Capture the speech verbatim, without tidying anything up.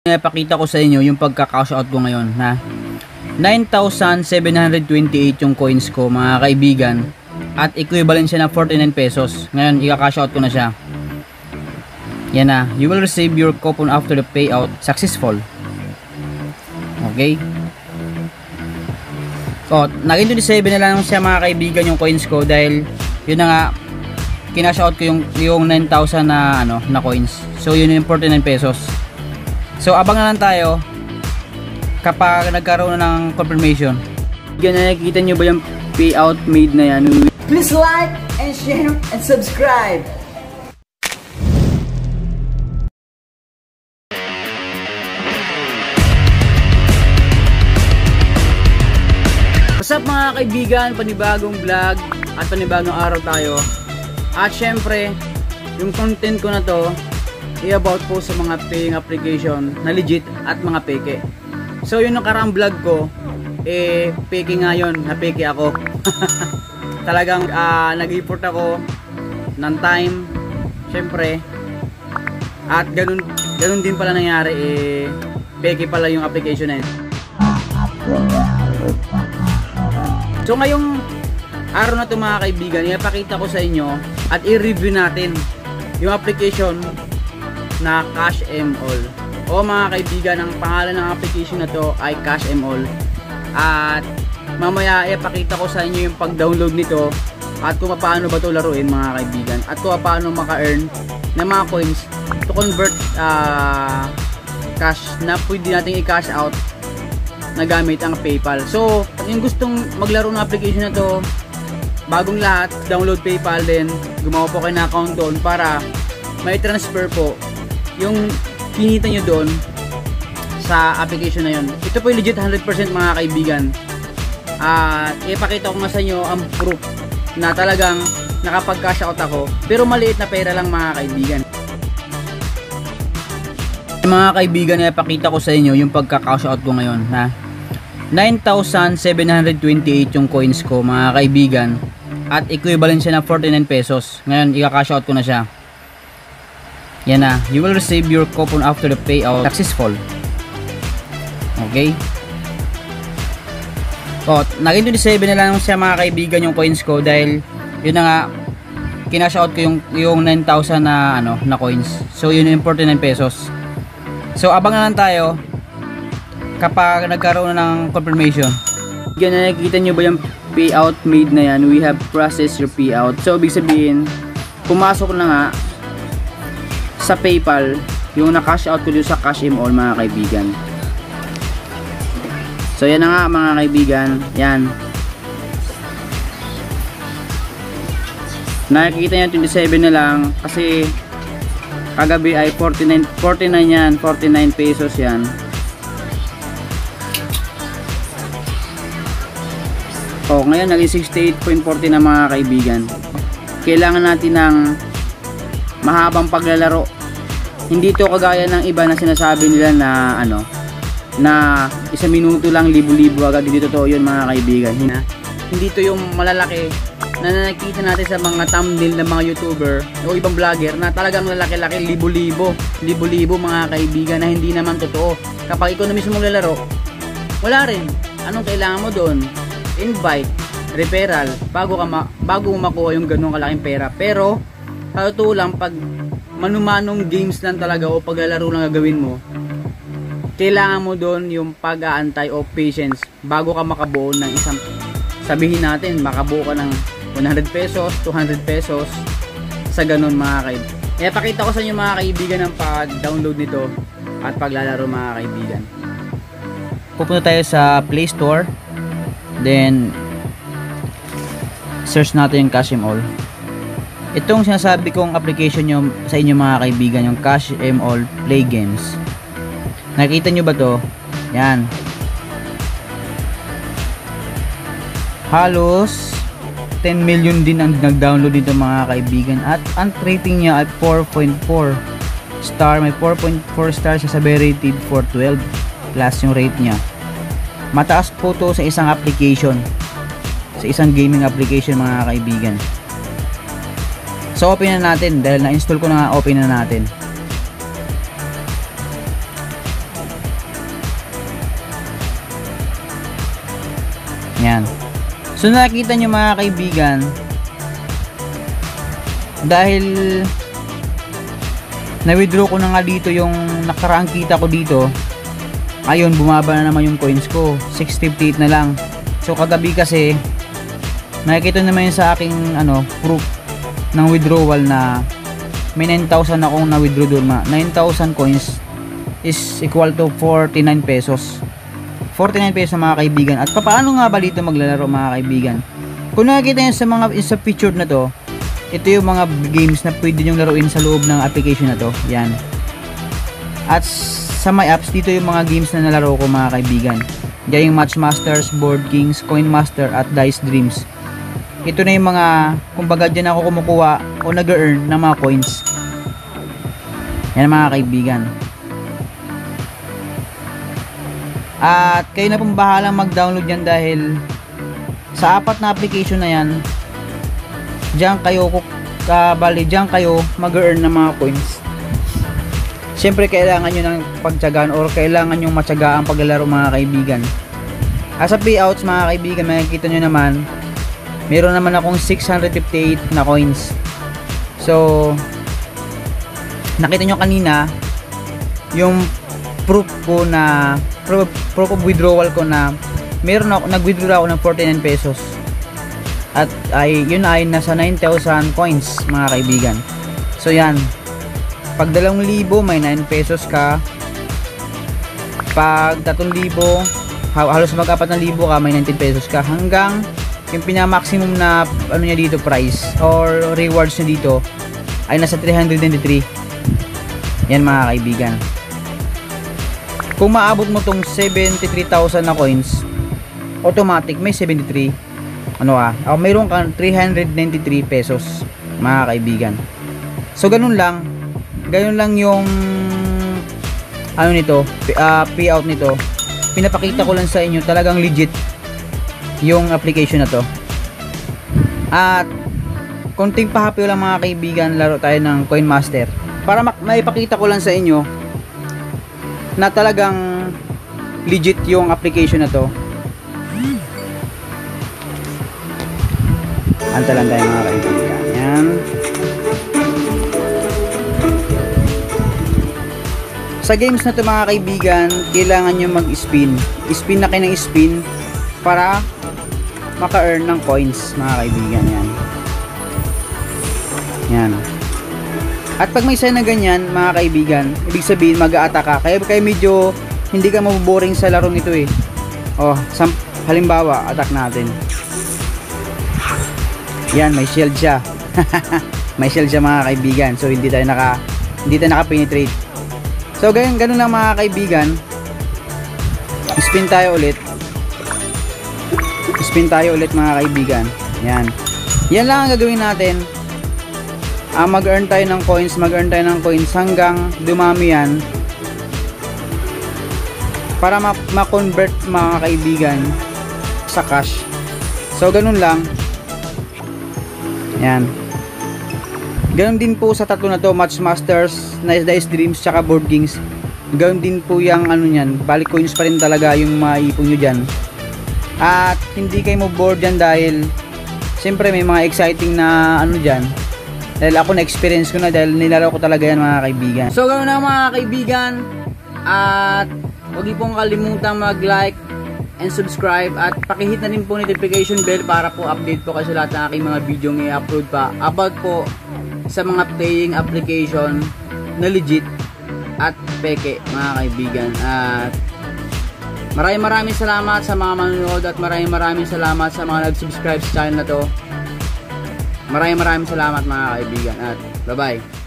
Ipakita ko sa inyo yung pagka-cash out ko ngayon na nine thousand seven hundred twenty-eight yung coins ko mga kaibigan, at equivalent siya na forty-nine pesos. Ngayon i-cash out ko na siya. Yan na, you will receive your coupon after the payout successful. Okay, so naging twenty-seven na lang siya mga kaibigan yung coins ko, dahil yun na nga, kinash out ko yung, yung nine thousand na, ano, na coins. So yun yung forty-nine pesos. So abang na lang tayo kapag nagkaroon na ng confirmation. Yan, nakikita nyo ba yung payout made na yan? Please like and share and subscribe. What's up mga kaibigan, panibagong vlog at panibagong araw tayo. At syempre, yung content ko na to i-about po sa mga paying application na legit at mga peke. So yung nakaraang vlog ko, eh peke nga yun, na peke ako. Talagang uh, nag-effort ako ng time, syempre. At ganun, ganun din pala nangyari, eh peke pala yung application na yun. So ngayong araw na ito mga kaibigan, ipakita ko sa inyo at i-review natin yung application na CashMall. O mga kaibigan, ang pangalan ng application na to ay CashMall. At mamaya ipakita ko sa inyo yung pag-download nito at kung paano ba ito laruin mga kaibigan, at kung paano maka-earn ng mga coins to convert uh, cash na pwede natin i-cash out na gamit ang PayPal. So yung gustong maglaro ng application na to, bagong lahat, download PayPal din, gumawa po kayo ng account doon para may transfer po yung kinita nyo doon sa application na yun. Ito po yung legit one hundred percent mga kaibigan. At uh, ipakita ko nga sa inyo ang proof na talagang nakapag-cash out ako, pero maliit na pera lang mga kaibigan. Mga kaibigan, ipakita ko sa inyo yung pagka-cash out ko ngayon na nine thousand seven hundred twenty-eight yung coins ko mga kaibigan, at equivalent siya na forty-nine pesos. Ngayon i-cash out ko na siya. Yan na, you will receive your coupon after the payout successful. Okay, so naging twenty-seven na lang siya mga kaibigan yung coins ko, dahil yun na nga, kinash out ko yung, yung nine thousand na, ano, na coins. So yun yung forty-nine pesos. So abang na lang tayo kapag nagkaroon na ng confirmation. Yan, nakikita nyo ba yung payout made na yan? We have processed your payout. So ibig sabihin, pumasok na nga sa PayPal yung na-cash out ko dito sa CashMall mga kaibigan. So yan na nga mga kaibigan, yan. Nakikita nyo twenty-seven na lang kasi kagabi ay forty-nine, forty-nine yan, forty-nine pesos yan. O ngayon naging sixty-eight point four zero na mga kaibigan. Kailangan natin ng mahabang paglalaro. Hindi to kagaya ng iba na sinasabi nila na ano, na isang minuto lang libo-libo agad. Hindi totoo yun mga kaibigan. Hindi to yung malalaki na nakikita natin sa mga thumbnail ng mga YouTuber o ibang vlogger na talagang lalaki-laki, libo-libo, libo-libo mga kaibigan, na hindi naman totoo. Kapag ikaw na mismo maglalaro, wala rin. Anong kailangan mo doon? Invite, referral, bago ka ma bago mo makuha yung ganung kalaking pera. Pero sa totoo lang, pag manumanong games lang talaga o paglalaro lang gagawin mo, kailangan mo doon yung pag-aantay o patience bago ka makabuo ng isang, sabihin natin makabuo ka ng one hundred pesos, two hundred pesos, sa ganun mga kaibigan. Eh, pakita ko sa inyo mga kaibigan ang pag-download nito at paglalaro mga kaibigan. Pupunta tayo sa Play Store, then search natin yung CashMall. Itong sinasabi kong application nyo sa inyo mga kaibigan, yung CashMall Play Games. Nakita nyo ba to? Yan. Halos ten million din ang nag-download dito mga kaibigan. At ang rating niya at four point four star. May four point four star siya, sa rated four twelve plus yung rate niya. Mataas po to sa isang application, sa isang gaming application mga kaibigan. So open na natin, dahil na-install ko na nga, open na natin. So nakita nyo mga kaibigan, dahil na-withdraw ko na nga dito yung nakaraang kita ko dito, ayun bumaba na naman yung coins ko, six fifty-eight na lang. So kagabi kasi nakikita naman yun sa aking ano, proof ng withdrawal na may nine thousand akong na-withdraw doon. Nine thousand coins is equal to forty-nine pesos. forty-nine pesos mga kaibigan. At paano nga ba dito maglalaro mga kaibigan? Kung nakikita nyo sa mga sa picture na to, ito yung mga games na pwede nyo laruin sa loob ng application na to. Yan. At sa my apps, dito yung mga games na nalaro ko mga kaibigan. Diyan yung Matchmasters, Board Kings, Coin Master at Dice Dreams. Ito na yung mga, kumbaga dyan ako kumukuha o nag-earn ng mga coins. Yan mga kaibigan. At kayo na pong bahalang mag-download yan dahil sa apat na application na yan, diyan kayo kabali, diyan kayo mag-earn ng mga coins. Siyempre kailangan nyo ng pagtyagaan or kailangan nyo matyagaan paglalaro mga kaibigan. As a payouts mga kaibigan, makikita nyo naman meron naman akong six hundred fifty-eight na coins. So nakita nyo kanina yung proof ko na proof, proof of withdrawal ko na meron ako, nag-withdraw ako ng forty-nine pesos. At ay yun ay nasa nine thousand coins mga kaibigan. So yan, pag dalawang libo may nine pesos ka, pag tatlong libo halos mag-apat na libo ka may nineteen pesos ka, hanggang yung pinaka-maximum na ano niya dito price or rewards niya dito ay nasa three hundred twenty-three. Yan mga kaibigan. Kung maabot mo tong seventy-three thousand na coins, automatic may seventy-three ano ah, oh, mayroon kang three hundred ninety-three pesos mga kaibigan. So ganun lang, ganun lang yung ano nito, uh, payout nito. Pinapakita ko lang sa inyo, talagang legit yung application na to. At konting pahapyo lang mga kaibigan, laro tayo ng Coin Master para maipakita ko lang sa inyo na talagang legit yung application na to. Anta lang tayo mga kaibigan. Yan. Sa games na to mga kaibigan, kailangan nyo mag-spin. Spin na kayo ng spin para maka-earn ng coins mga kaibigan. Yan. Yan. At pag may sign na ganyan mga kaibigan, ibig sabihin mag-a-attack ka. Kaya, kaya medyo hindi ka maboboring sa laro nito eh. Oh, sam halimbawa, attack natin. Yan, may shield siya. May shield siya mga kaibigan. So hindi tayo naka hindi tayo naka-penetrate. So ganun, ganun lang mga kaibigan. Spin tayo ulit. Spin tayo ulit mga kaibigan. Yan. Yan lang ang gagawin natin. Ah, mag-earn tayo ng coins, mag-earn tayo ng coins hanggang dumami yan. Para ma-convert mga kaibigan sa cash. So ganun lang. Yan. Ganon din po sa tatlo na to, Matchmasters, Dice Dreams, tsaka Board Kings. Ganon din po yung ano nyan, balik coins pa rin talaga yung maipon nyo dyan. At hindi kayo mo bored dyan dahil siyempre may mga exciting na ano dyan. Dahil ako na-experience ko na dahil nilaro ko talaga yan mga kaibigan. So ganon na mga kaibigan. At huwag niyo pong kalimutang mag-like and subscribe at pakihit na rin po notification bell para po update po kayo sa lahat ng aking mga video ng i-upload pa about po sa mga playing application na legit at peke mga kaibigan. At maraming maraming salamat sa mga manonood at maraming maraming salamat sa mga nag-subscribe sa channel na to. Maraming maraming salamat mga kaibigan at bye bye.